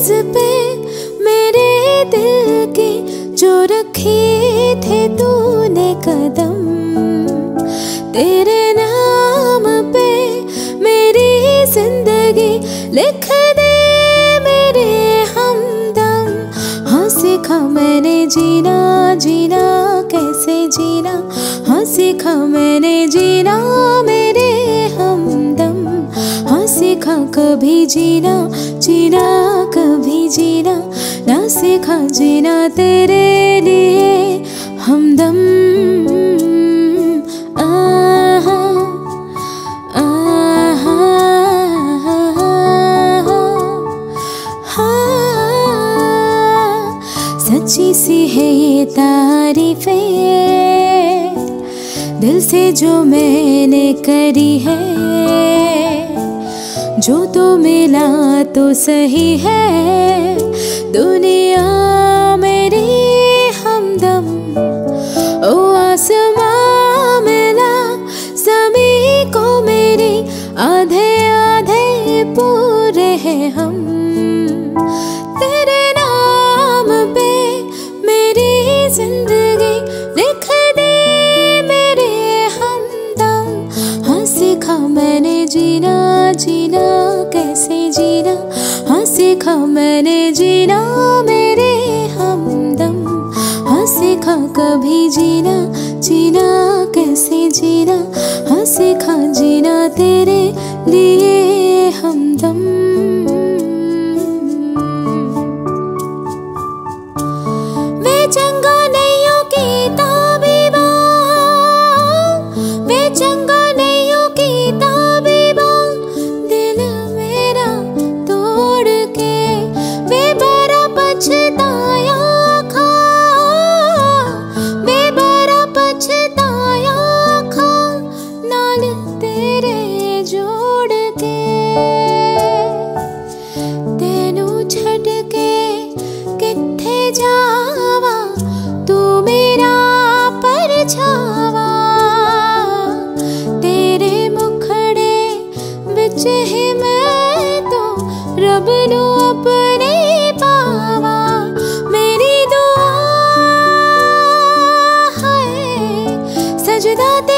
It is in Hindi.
पे मेरे दिल के जो रखे थे तूने कदम, तेरे नाम पे मेरी जिंदगी लिख दे मेरे हमदम। हाँ सीखा मैंने जीना, जीना कैसे जीना, हाँ सीखा मैंने जीना मेरे हमदम। हाँ सीखा कभी जीना, जीना कभी जीना, ना सीखा जीना तेरे लिए हमदम। आहा आहा सच्ची सी है ये तारीफें दिल से जो मैंने करी है, जो तो मिला तो सही है दुनिया मेरी हमदम। ओ आसमां मिला ज़मीं को मेरी, आधे आधे पूरे हैं हम। तेरे नाम पे मेरी जिंदगी लिख दे मेरे हमदम। हाँ सीखा मैंने जीना, जीना कैसे जीना, हाँ सीखा मैंने जीना मेरे हमदम। हाँ सीखा कभी जीना, जीना कैसे जीना, हाँ सीखा जीना तेरे लिए हमदम। वे चंगा नैयों की ताबीबा, वे चंगा नैयों की ताबीबा, दिल मेरा तोड़ के बेबारा पछताया खा, बेबारा पछताया खा, नाल तेरे जोड़ के। तेनू छड़ के किथे जावा, तू मेरा परछावा, तेरे मुखड़े विच ही मैं तो रब नू अपने पावा। मेरी दुआ है सजदा